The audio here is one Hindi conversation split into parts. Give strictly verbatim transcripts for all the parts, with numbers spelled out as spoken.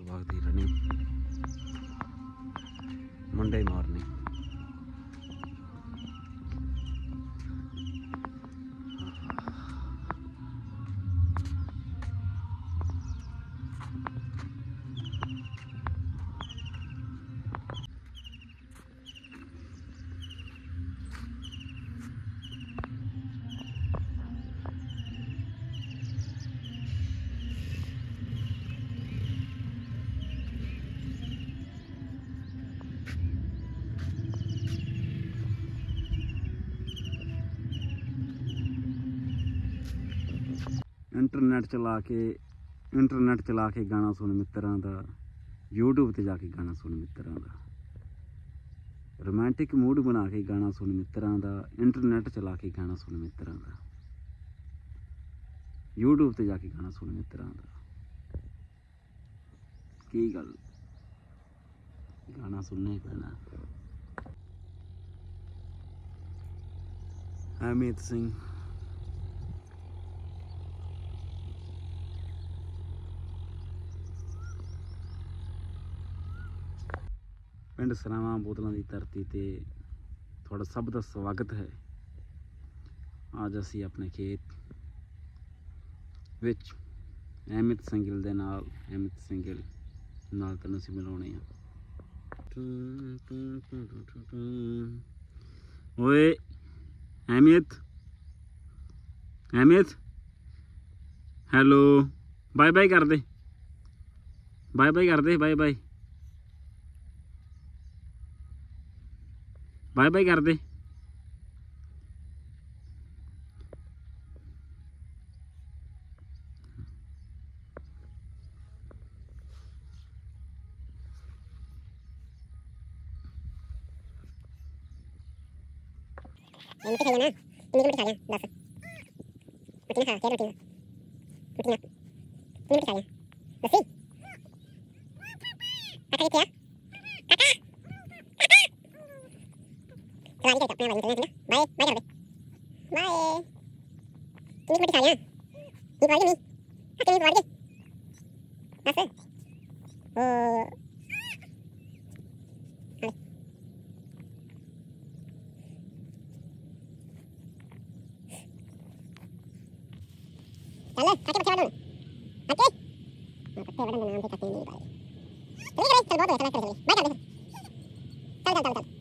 किलोमीटर भाग दी रनिंग मंडे मॉर्निंग। इंटरनेट चला के इंटरनेट चला के गाना सुन मित्रों का, यूट्यूब ते जाके गाना सुन मित्रों का, रोमांटिक मूड बना के गाना सुन मित्रों का, इंटरनेट चला के गाना सुन मित्रों का, यूट्यूब ते जाके गाना सुन मित्रों का। की गल गाना सुनना ही पैना। अमित सिंह पिंड सरावां बोतलों की धरती ते थोड़ा सब का स्वागत है। आज असी अपने खेत विच अहमित सिंगल दे नाल अहमित सिंगल नाल तैनूं असीं मिलाउणे आ। ओए Ahmit Ahmit hello bye bye कर दे, बाय बाय कर दे, बाय बाय बाय बाय कर दे। रोटी खाई ना, कितनी रोटी खा लिया? दस रोटी ना खा, क्या रोटी ना रोटी ना कितनी रोटी खा लिया? दस ही काका क्या काका काका चला नहीं करता अपने वाली निकलना है। बाय बाय कर दे, बाय। कितनी रोटी खा लिया? ये बारी नहीं कितनी बारी दस ओ चल काके पत्ते वालों काके पत्ते वालों नाम से काटे नहीं पाए। चलिए चल चल बहुत हो चल चल बाय कर दे, चल चल चल चल।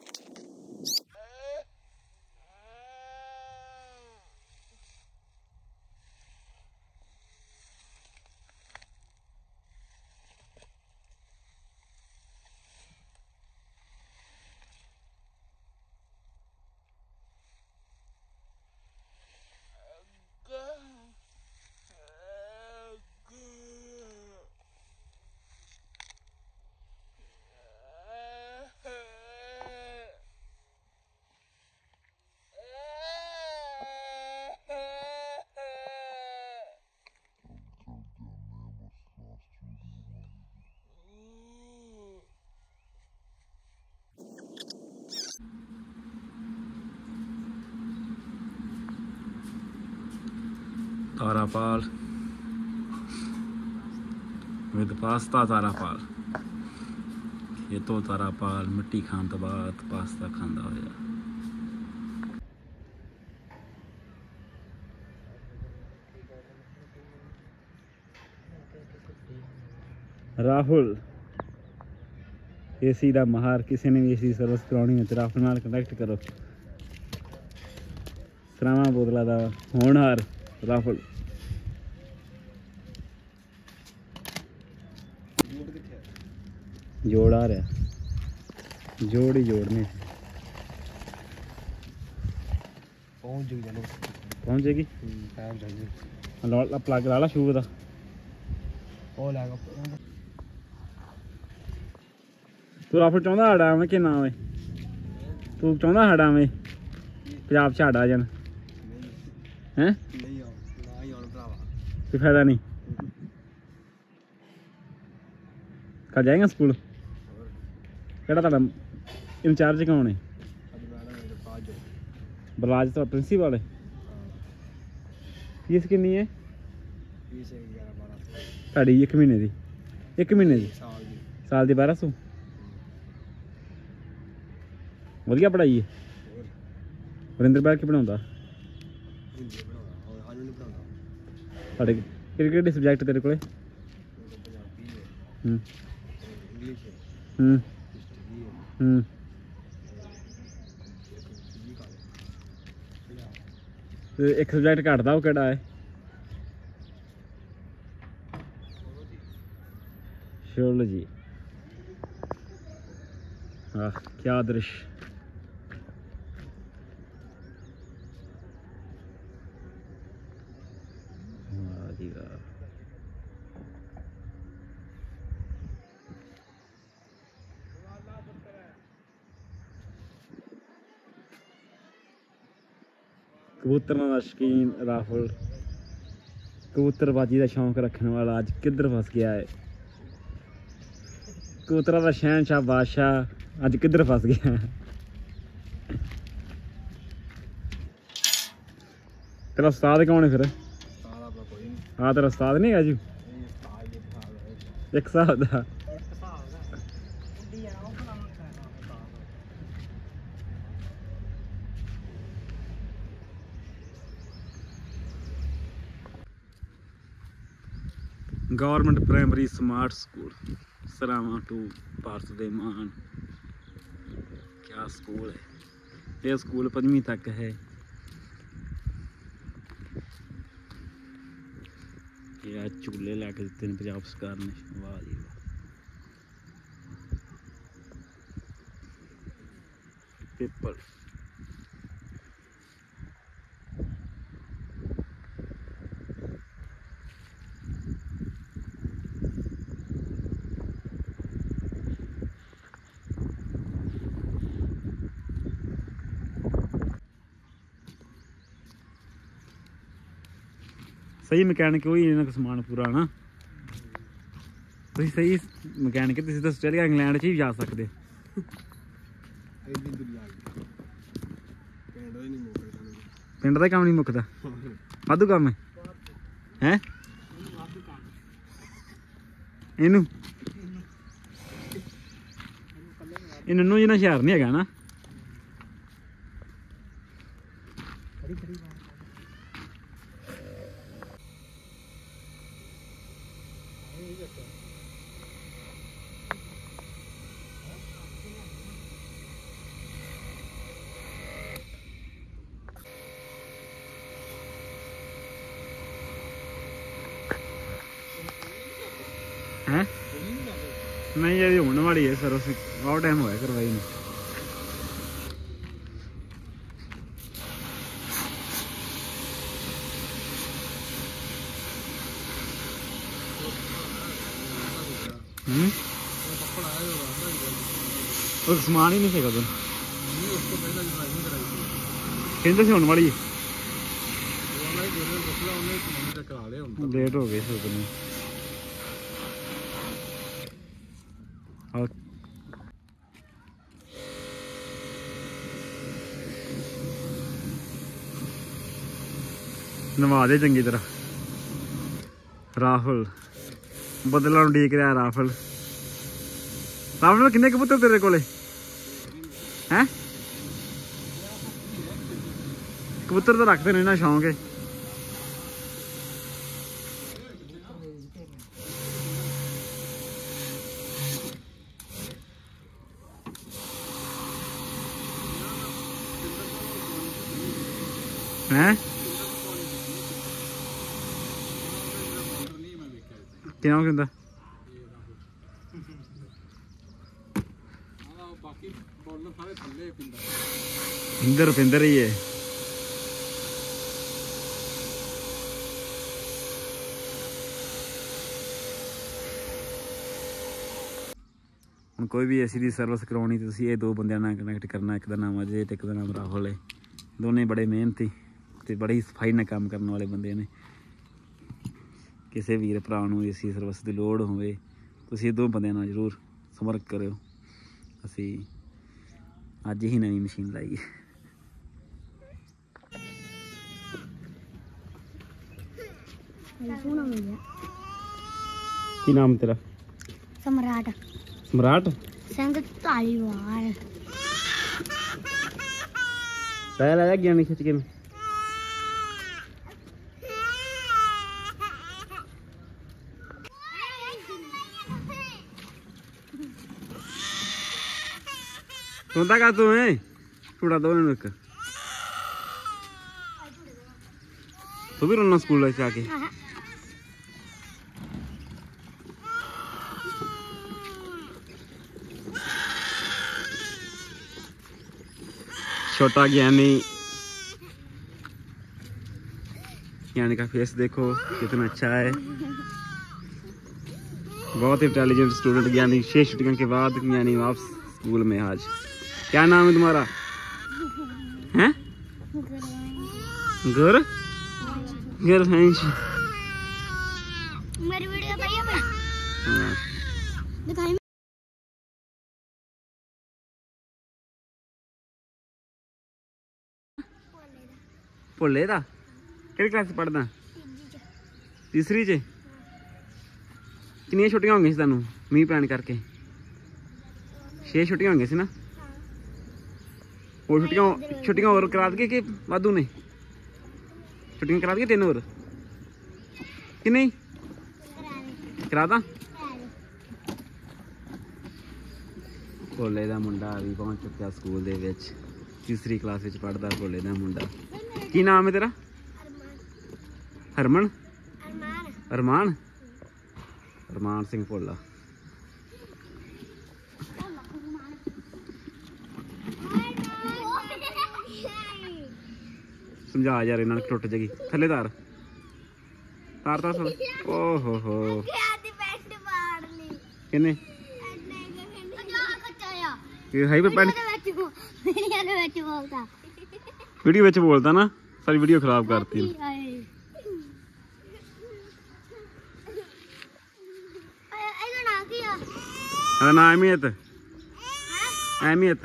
तारापाल विद पास्ता तारापाल ये तो तारापाल मिट्टी खान तो बाद पास्ता खांदा होया। राहुल एसी दा महार, किसी ने भी एसी सर्विस करानी है तो राहुल नाल कनेक्ट करो। सरावां बोतला दा होनहार राहुल। जोड़ आ रहा, जोड़ ही जोड़ने पहुंच जाएगी, चलो पहुंच जाएगी। प्लग ला ला शू का तू राहुल चाहता साड़ा आवे कि ना आवे? तू चाहता साड़ा आवे पंजाब च साड़ा आ जान हैं? कोई फायदा नहीं। कल जाएगा स्कूल? केड़ा तुहाडा इंचार्ज कौन है? बलाज तो प्रिंसीपल है। फीस कितनी है तुहाडी एक महीने की? एक महीने की साल की बारह सौ वधिया पढ़ाई है वरिंदर बैठ के पढ़ाਉਂਦਾ ਸਾਡੇ ਕਿਹੜੇ ਕਿਹੜੇ ਸਬਜੈਕਟ ਤੇਰੇ ਕੋਲੇ ਹੂੰ ਹੂੰ ਹੂੰ ਤੇ ਇੱਕ ਸਬਜੈਕਟ ਘਟਦਾ ਉਹ ਕਿਹੜਾ ਹੈ शियोलॉजी हाँ क्या दृश्य वाह जी वाह कबूतर का शौकीन राहुल कबूतरबाजी का शौक रखने वाला अज किधर फस गया है कबूतरा का शहनशाह बादशाह अज किधर फस गया तेरा उस्ताद कौन है फिर हाँ तेरा उस्ताद नहीं है जी एक साल का government primary smart school Sarawa टू पार्स दे मान क्या स्कूल है ये स्कूल पंजवीं तक है ये झूले लैके दिते ने पंजाब सरकार ने वाह जी वाह पेपर सही मैकेनिक वही इन्हों का समान पूरा ना तुम सही मैकेनिक तुम तो आस्ट्रेलिया इंग्लैंड च भी जा सकते पिंड का काम नहीं मुकता वाधू काम है हैं इनू इनू जिन्ना शहर नहीं है ना हैं नहीं ये होने वाली है सर उसे बहुत टाइम हुआ है करवाई नहीं हम्म और समान ही नहीं सेगा तुम कहते से होने वाली है लेट हो गई सर तुम्हें नवा दे चंगी तरह राहुल बदला उड़ीक रहा राहुल राहुल किन्ने कबूतर तेरे कोले हैं कबूतर तो रखते नहीं ना शौक है हैं क्या कहता इंदर पिंदर ही है हम कोई भी ऐसी दी सर्विस करवानी तो ये दो बंद कनैक्ट करना एक का नाम अजय एक का नाम राहुल है दोनों बड़े मेहनती तो बड़ी सफाई ने काम करने वाले बंदे ने किसी वीर भरा इसी सर्विस की लोड़ हो दो बंद जरूर संपर्क करो असी अज ही नवी मशीन लाई है की नाम तेरा सम्राट सम्राट संग तालीवार पहले आया ज्ञानी खिंच के में सोता का तू है थोड़ा दो मिनट तू भी रोना स्कूल से आके छोटा ज्ञानी ज्ञानी का फेस देखो कितना अच्छा है बहुत इंटेलिजेंट स्टूडेंट ज्ञानी छह छुट्टियों के बाद ज्ञानी वापस स्कूल में आज क्या नाम है तुम्हारा हैं गुर गुर मेरी वीडियो बताइए मैं दिखाई भोले दा केड़ी क्लास पढ़दा तीसरी च कितनी छुट्टियां होंगी तेन मीह पैन करके छे छुट्टियां होंगी सी ना और छुट्टियां छुट्टियां और करा दे कि वाधू ने छुट्टियां करा दे तीन और कि नहीं करा दा भोले दा मुंडा भी पहुंच चुका स्कूल दे विच तीसरी क्लास विच पढ़दा भोले दा मुंडा की नाम है तेरा हरमन अरमान अरमान सिंह भोला समझा यार इन्होंने टुट जाएगी थले तार तार तार थले ओहो हो किन्ने हाई पे पैंट वीडियो ਵਿੱਚ बोलता ना सारी वीडियो खराब करती है ना अहमियत अहमियत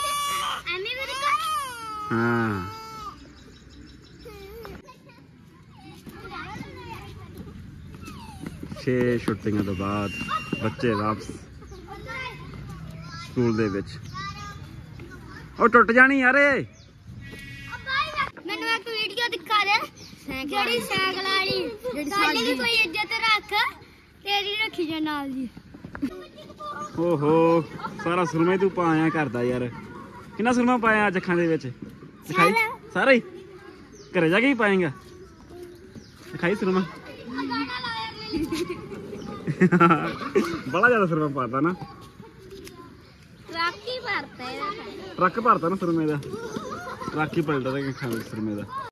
हाँ छे छुट्टियां तो बाद बच्चे वापस स्कूल दे विच ओ टुट जानी यार मैंने एक वीडियो दिखा दे जेडी साइकिल वाली साडी भी कोई इज्जत रख तेरी रखी जा नाल जी ओहो सारा सुरमा ही तू पाया करदा यार कितना सुरमा पाया अज अखां दे विच दिखाई सारा ही घरे जाके ही पाएगा दिखाई सुरमा बड़ा ज्यादा सुरमा पाता ना ट्रक ही भरता है ट्रक भरता ना सुरमे का ट्रक ही पलटा था सुरमे का